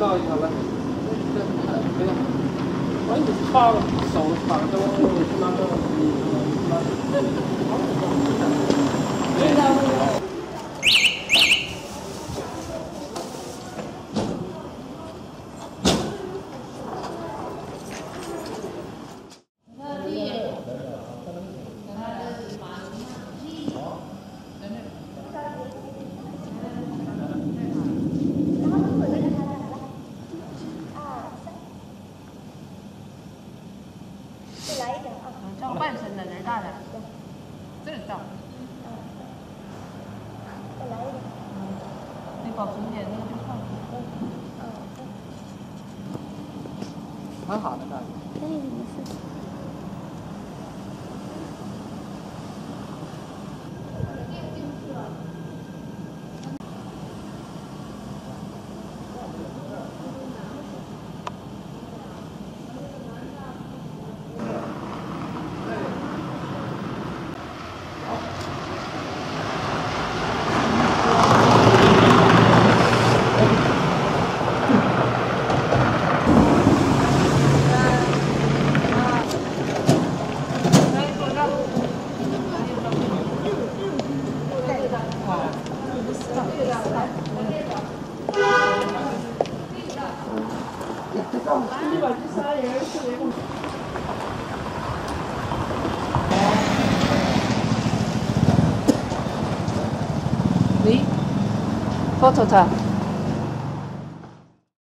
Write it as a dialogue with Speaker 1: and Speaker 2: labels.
Speaker 1: 照一下来。对呀，我你放手放着，我他妈的，
Speaker 2: 照半身的人大点，这照。再来一点。你保存点那个就放。
Speaker 1: 蛮好的，大
Speaker 3: 可以，没事。
Speaker 2: 你，photo 他。